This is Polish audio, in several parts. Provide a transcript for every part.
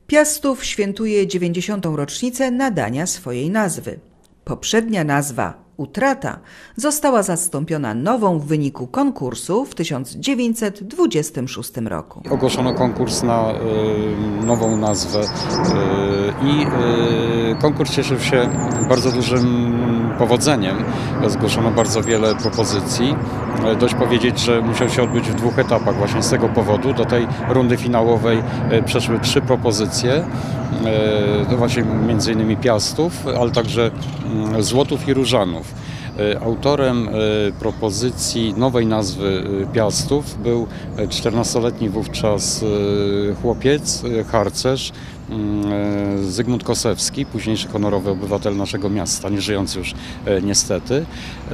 Piastów świętuje 90. rocznicę nadania swojej nazwy. Poprzednia nazwa Utrata została zastąpiona nową w wyniku konkursu w 1926 roku. Ogłoszono konkurs na nową nazwę i konkurs cieszył się bardzo dużym powodzeniem. Zgłoszono bardzo wiele propozycji. Dość powiedzieć, że musiał się odbyć w 2 etapach. Właśnie z tego powodu do tej rundy finałowej przeszły 3 propozycje. To właśnie m.in. Piastów, ale także Złotów i Różanów. Autorem propozycji nowej nazwy Piastów był 14-letni wówczas chłopiec, harcerz Zygmunt Kosewski, późniejszy honorowy obywatel naszego miasta, nie żyjący już niestety,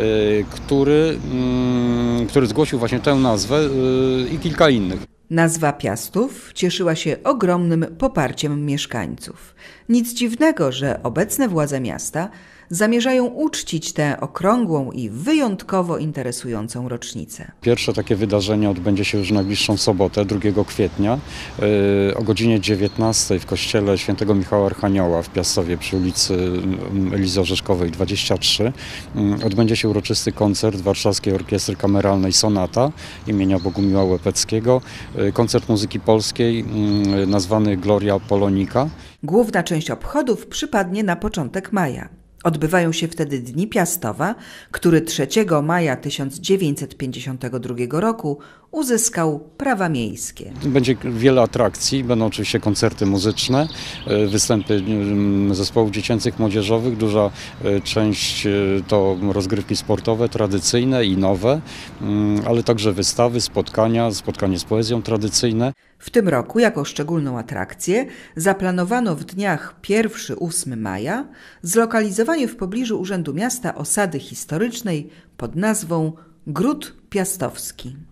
który zgłosił właśnie tę nazwę i kilka innych. Nazwa Piastów cieszyła się ogromnym poparciem mieszkańców. Nic dziwnego, że obecne władze miasta zamierzają uczcić tę okrągłą i wyjątkowo interesującą rocznicę. Pierwsze takie wydarzenie odbędzie się już w najbliższą sobotę, 2 kwietnia, o godzinie 19 w kościele świętego Michała Archanioła w Piastowie przy ulicy Elizy Orzeszkowej 23. Odbędzie się uroczysty koncert Warszawskiej Orkiestry Kameralnej Sonata imienia Bogumiła Łepeckiego, koncert muzyki polskiej nazwany Gloria Polonica. Główna część obchodów przypadnie na początek maja. Odbywają się wtedy Dni Piastowa, który 3 maja 1952 roku uzyskał prawa miejskie. Będzie wiele atrakcji, będą oczywiście koncerty muzyczne, występy zespołów dziecięcych, młodzieżowych, duża część to rozgrywki sportowe, tradycyjne i nowe, ale także wystawy, spotkanie z poezją tradycyjne. W tym roku jako szczególną atrakcję zaplanowano w dniach 1–8 maja zlokalizowanie w pobliżu Urzędu Miasta osady historycznej pod nazwą Gród Piastowski.